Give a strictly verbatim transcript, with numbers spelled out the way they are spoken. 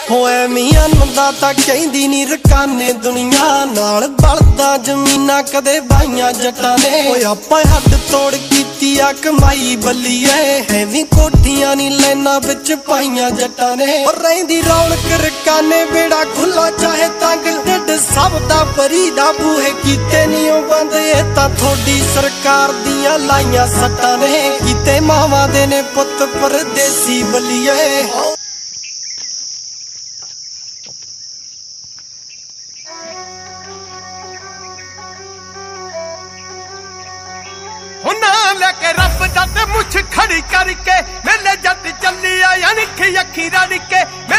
ਹੋਏ ਮੀਆਂ ਨੰਦਾ ਤਾਂ ਕਹਿੰਦੀ ਨੀ ਰਕਾਨੇ ਦੁਨੀਆ ਨਾਲ ਬਲਦਾ ਜ਼ਮੀਨਾਂ ਕਦੇ ਬਾਈਆਂ ਜੱਟਾਂ ਨੇ। ਓਏ ਆਪਾਂ ਹੱਡ ਤੋੜ ਕੀਤੀ ਆ ਕਮਾਈ ਬੱਲੀਏ ਐਵੇਂ ਕੋਠੀਆਂ ਨੀ ਲੈਣਾ ਵਿੱਚ ਪਾਈਆਂ ਜੱਟਾਂ ਨੇ। ਓ ਰਹਿੰਦੀ ਰੌਣਕ ਰਕਾਨੇ ਬੇੜਾ ਖੁੱਲਾ ਚਾਹੇ ਤੰਗ ਢਿੱਡ ਸਭ ਦਾ ਭਰੀ ਦਾ ਬੂਹੇ ਕੀਤੇ ਨੀ ਉਹ ਬੰਦ ਇਹ ਤਾਂ ਥੋੜੀ ਸਰਕਾਰ ਦੀਆਂ ਲਾਈਆਂ ਸੱਟਾਂ ਨੇ। ਕੀਤੇ ਮਾਵਾਂ ਦੇ ਨੇ ਪੁੱਤ ਪਰਦੇਸੀ ਬੱਲੀਏ। लेके रब दे मुछ खड़ी करके मेले जट चली आया निखी अखी रड़ के।